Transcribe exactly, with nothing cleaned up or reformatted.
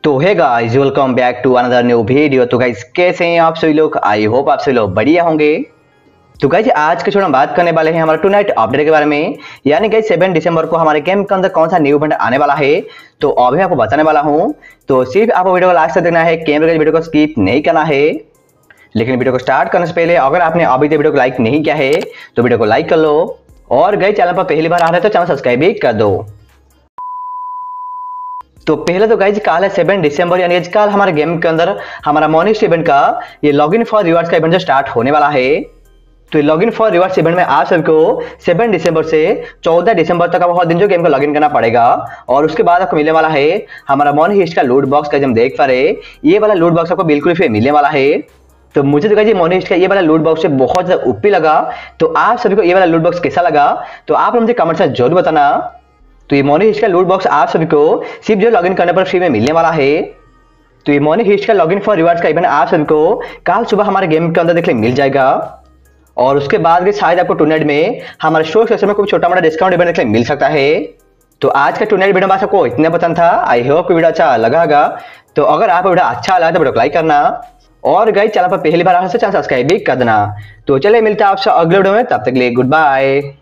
तो है guys, welcome back to another new video. तो गाइस कैसे हैं आप सभी लोग? आई होप आप सभी लोग बढ़िया होंगे। तो गाइस आज के छोड़ हम बात करने वाले हैं हमारा टू नाइट अपडेट के बारे में, यानी गाइस सेवन दिसंबर को हमारे गेम के अंदर कौन सा न्यू इवेंट आने वाला है, तो अभी आपको बताने वाला हूं। तो सिर्फ आपको वीडियो को लास्ट तक देखना है, कैमरे के वीडियो को स्किप नहीं करना है। लेकिन वीडियो को स्टार्ट करने से पहले अगर आपने अभी तक वीडियो को लाइक नहीं किया है तो वीडियो को लाइक कर लो, और गाइस चैनल पर पहली बार आ रहे हैं तो चैनल सब्सक्राइब भी कर दो। तो पहले तो गाइज कल है सेवन दिसंबर, यानी कल हमारे गेम के अंदर हमारा मॉर्निंग इवेंट का ये लॉगिन फॉर रिवार्ड्स का इवेंट जो स्टार्ट होने वाला है। तो ये लॉगिन फॉर रिवार्ड्स इवेंट में आप सबको सेवन दिसंबर से चौदह दिसंबर तक बहुत दिन जो गेम को लॉगिन करना पड़ेगा, और उसके बाद आपको मिलने वाला है हमारा मॉर्निंग हिस्ट का लूट बॉक्स का। हम देख पा रहे ये वाला लूट बॉक्स आपको बिल्कुल फ्री मिलने वाला है। तो मुझे तो गाइज मॉर्निंग हिस्ट का ये वाला लूट बॉक्स से बहुत ज्यादा ओपी लगा। तो आप सभी को ये वाला लूट बॉक्स कैसा लगा तो आप मुझे कमेंट से जरूर बताना। तो ये मॉर्निंग हिस्ट का लूट बॉक्स आप सभी को सिर्फ जो लॉगिन करने पर फ्री में मिलने वाला है। तो ये मॉर्निंग हिस्ट का लॉगिन फॉर रिवार्ड्स का इवेंट आप सभी को कल सुबह हमारे गेम के अंदर देखने मिल जाएगा, और उसके बाद भी शायद आपको टूर्नामेंट में हमारे शो सेक्शन में कोई छोटा मोटा डिस्काउंट इवेंट देखने मिल सकता है। तो आज का टूर्नामेंट वीडियो बस आपको इतना पसंद था। आई होप वीडियो अच्छा लगा होगा। तो अगर आपको वीडियो अच्छा लगा तो वीडियो को लाइक करना, और गाइस चैनल पर पहली बार आने से चैनल सब्सक्राइब भी कर देना। तो चलिए मिलता है आपसे अगले वीडियो में, तब तक के लिए गुड बाय।